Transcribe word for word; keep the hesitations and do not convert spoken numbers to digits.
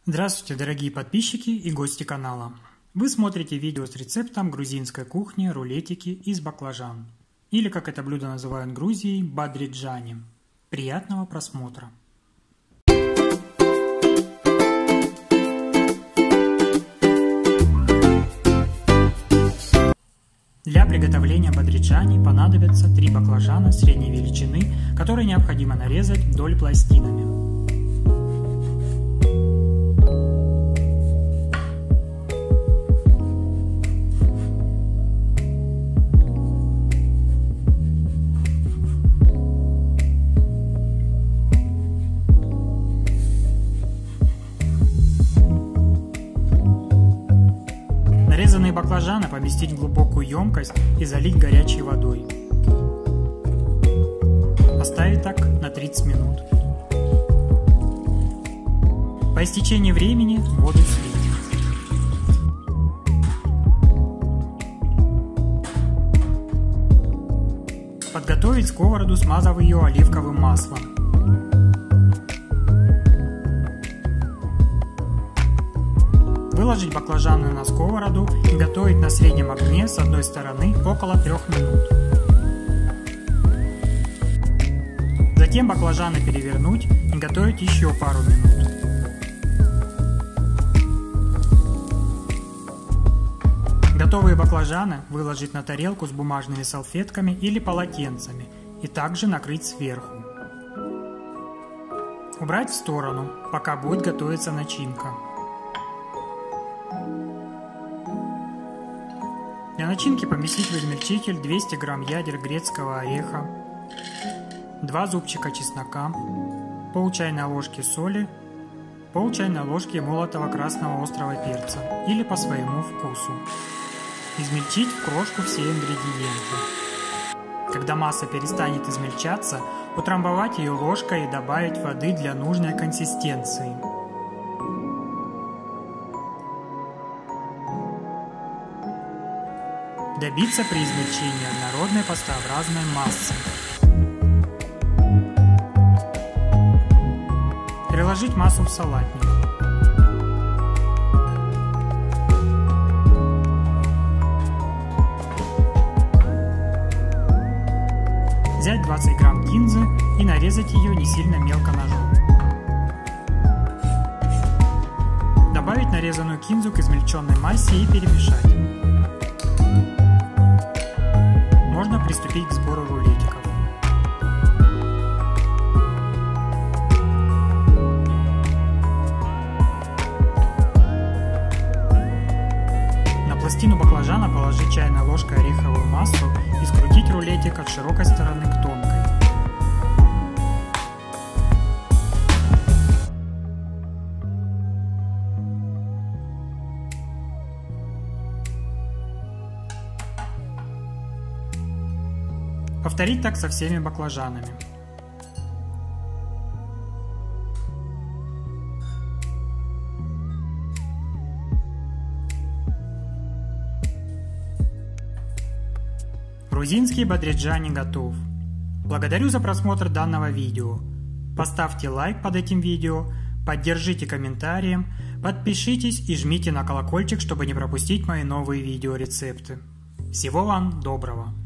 Здравствуйте, дорогие подписчики и гости канала. Вы смотрите видео с рецептом грузинской кухни рулетики из баклажан. Или, как это блюдо называют в Грузии, бадриджани. Приятного просмотра. Для приготовления бадриджани понадобятся три баклажана средней величины, которые необходимо нарезать вдоль пластинами. Нарезанные баклажаны поместить в глубокую емкость и залить горячей водой. Оставить так на тридцать минут. По истечении времени воду слить. Подготовить сковороду, смазав ее оливковым маслом. Выложить баклажаны на сковороду и готовить на среднем огне с одной стороны около трёх минут. Затем баклажаны перевернуть и готовить еще пару минут. Готовые баклажаны выложить на тарелку с бумажными салфетками или полотенцами и также накрыть сверху. Убрать в сторону, пока будет готовиться начинка. Для начинки поместить в измельчитель двести грамм ядер грецкого ореха, два зубчика чеснока, пол чайной ложки соли, пол чайной ложки молотого красного острого перца или по своему вкусу. Измельчить в крошку все ингредиенты. Когда масса перестанет измельчаться, утрамбовать ее ложкой и добавить воды для нужной консистенции. Добиться при измельчении однородной пастообразной массы. Переложить массу в салатник. Взять двадцать грамм кинзы и нарезать ее не сильно мелко ножом. Добавить нарезанную кинзу к измельченной массе и перемешать. Можно приступить к сбору рулетиков. На пластину баклажана положить чайной ложкой ореховую массу и скрутить рулетик от широкой стороны к тонкой. Повторить так со всеми баклажанами. Грузинский бадриджани готов. Благодарю за просмотр данного видео. Поставьте лайк под этим видео, поддержите комментарием, подпишитесь и жмите на колокольчик, чтобы не пропустить мои новые видеорецепты. Всего вам доброго!